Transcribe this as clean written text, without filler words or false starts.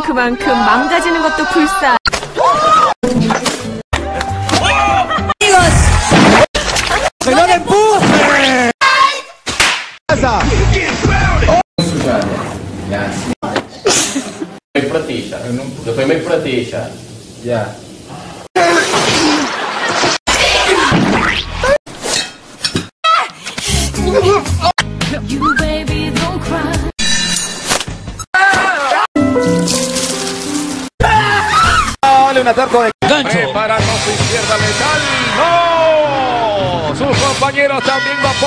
그만큼 망가지는 것도 불사. ¡No le empuje! May prati siya. Kapag may prati siya. Yeah. You baby don't cry. Un atarco de gancho. Preparando su izquierda letal. ¡No! Sus compañeros también van por